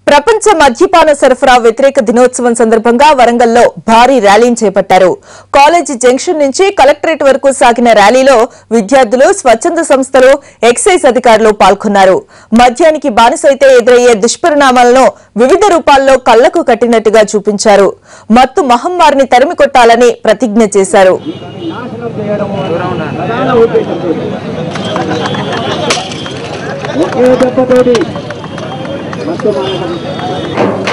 ప్రపంచ మద్యపాన సరఫరా వ్యతిరేక దినోత్సవం సందర్భంగా వరంగల్లో భారీ ర్యాలీని చేపట్టారు. కాలేజీ జంక్షన్ నుంచి కలెక్టరేట్ వరకు సాగిన ర్యాలీలో విద్యార్థులు, స్వచ్ఛంద సంస్థలు, ఎక్సైజ్ అధికారులు పాల్గొన్నారు. మద్యానికి బానిసైతే ఎదురయ్యే దుష్పరిణామాలను వివిధ రూపాల్లో కళ్లకు కట్టినట్టుగా చూపించారు. మత్తు మహమ్మారిని తరిమికొట్టాలని ప్రతిజ్ఞ చేశారు. ఒకే దెబ్బతోటి